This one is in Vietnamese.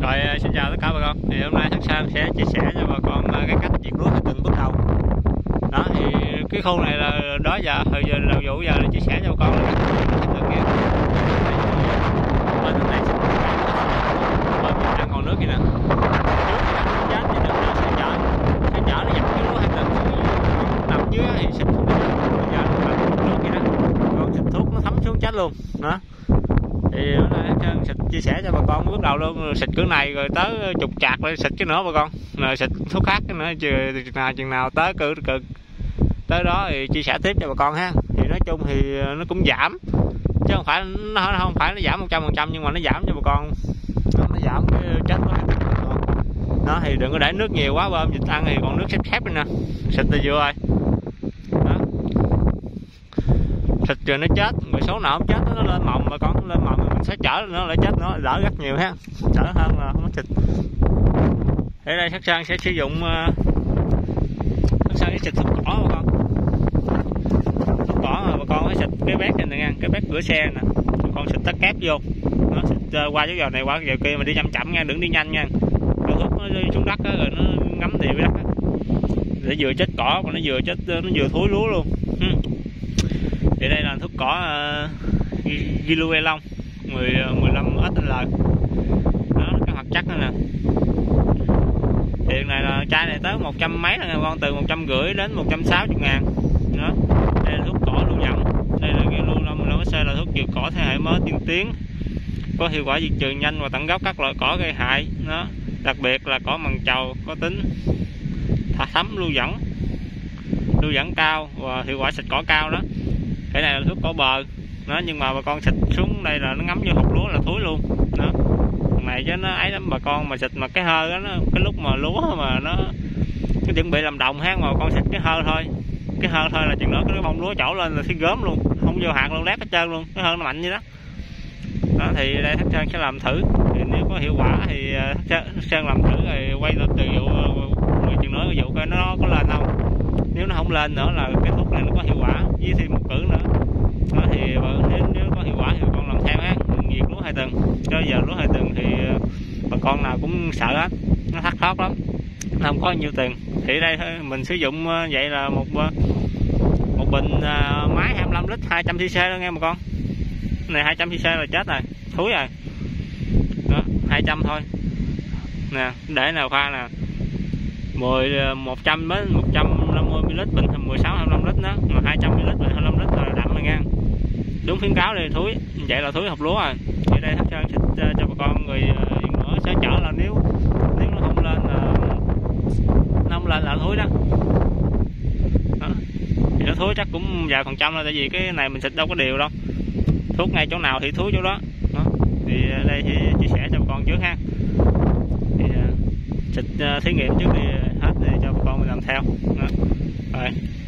Rồi xin chào tất cả bà con. Thì hôm nay Thác Sơn sẽ chia sẻ cho bà con cái cách diệt lúa từng bước đầu. Đó thì cái khu này là đó giờ thời giờ đầu vụ giờ là chia sẻ cho bà con được kia. Bên này đang còn nước kìa nè. Chết thì nước nó sẽ chở nó dập cái lúa hai lần nằm dưới thì xịt giờ nước kìa đó. Còn xịt thuốc nó thấm xuống chết luôn. Đó. Thì bữa nay Sơn xịt chia sẻ cho bà con bước đầu luôn, xịt cỡ này rồi tới chục chạc rồi xịt cái nữa bà con, rồi xịt thuốc khác cái nữa chừng nào tới tới đó thì chia sẻ tiếp cho bà con ha. Thì nói chung thì nó cũng giảm chứ không phải nó giảm 100%, nhưng mà nó giảm cho bà con, nó giảm cái chết của hai con. Đó thì đừng có để nước nhiều quá bơm vịt ăn thì còn nước xếp đây nè, xịt là vừa rồi. Đó. Xịt rồi nó chết, rồi số nào không chết nó lên mầm mà con lên mầm mình sẽ chở nó lại chết, nó đỡ rất nhiều ha, đỡ hơn là không có xịt. Ở đây Thác Sơn sẽ sử dụng Thác Sơn sẽ xịt thuốc cỏ bà con, thuốc cỏ mà bà con phải xịt cái bét này nè nha, cái bét cửa xe nè, bà con xịt tất kép vô, nó xịt qua dấu giờ này qua giờ kia mà đi chậm nha, đừng đi nhanh nha, con thuốc nó đi xuống đất á, rồi nó ngấm đều với đất á, để vừa chết cỏ mà nó vừa chết, nó vừa thối lúa luôn. Thì đây là thuốc cỏ Giluelon 15 SL. Đó, cái hoạt chất đó nè. Tiền này là chai này tới 100 mấy là con, từ 150 đến 160 ngàn. Đó. Đây là thuốc cỏ lưu dẫn. Đây là cái Giluelon SL là thuốc trừ cỏ thế hệ mới tiên tiến, có hiệu quả diệt trừ nhanh và tận gốc các loại cỏ gây hại. Đó. Đặc biệt là cỏ mằn trầu có tính thấm lưu dẫn cao và hiệu quả xịt cỏ cao đó. Cái này là thuốc cỏ bờ đó, nhưng mà bà con xịt xuống đây là nó ngấm vô hột lúa là thối luôn đó. Thằng này chứ nó ấy lắm bà con, mà xịt mà cái hơi đó, nó cái lúc mà lúa mà nó chuẩn bị làm đồng ha, mà bà con xịt cái hơi thôi, là chừng đó cái bông lúa trổ lên là thấy gớm luôn, không vô hạt luôn, lép hết trơn luôn, cái hơi nó mạnh như đó. Đó thì đây Thác Sơn sẽ làm thử, thì nếu có hiệu quả thì Thác Sơn làm thử rồi quay từ vụ rồi chừng nữa cái vụ coi nó có lên không. Nếu nó không lên nữa là cái thuốc này nó có hiệu quả, với thêm một cử nữa. Đó thì nếu có hiệu quả thì bà con làm theo á, diệt lúa hai tuần. Cho giờ lúa hai tuần thì bà con nào cũng sợ hết, nó thắt thoát lắm, nó không có nhiêu tiền. Thì đây mình sử dụng vậy là một bình máy 25 lít 200cc đó nghe bà con. Cái này 200cc là chết rồi, thúi rồi. Đó, 200 thôi. Nè, để nào pha nè. 100 đến 150 ml bình 16 25 lít đó, mà 200 ml bình 25 lít là đậm rồi nha. Đúng khuyến cáo đây thúi, vậy là thúi hột lúa rồi. Thì đây Thác Sơn xịt cho bà con, người nữa sẽ chở là nếu nó không lên là thúi đó. Đó. Thì nó thúi chắc cũng vài phần trăm là, tại vì cái này mình xịt đâu có đều đâu. Thuốc ngay chỗ nào thì thúi chỗ đó. Đó. Thì đây thì chia sẻ cho bà con trước ha. Thì xịt thí nghiệm trước thì hết thì cho bà con mình làm theo. Đó. Rồi.